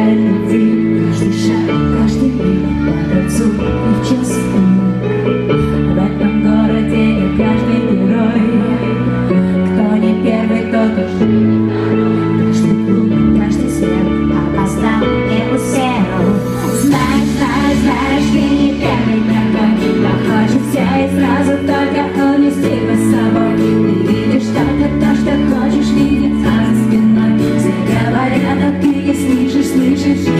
мечтает любви. Каждый шаг, каждый миг по концу и в часы. В этом городе не каждый герой. Кто не первый, тот уж. Каждый клуб, каждый смех опоздал и усел. Знаешь, знаешь, знаешь, ты не первый такой. Проходит все и сразу только унести его с собой. Ты видишь только то, что хочешь видеть, а за спиной все говорят, а ты не слышишь, слышишь.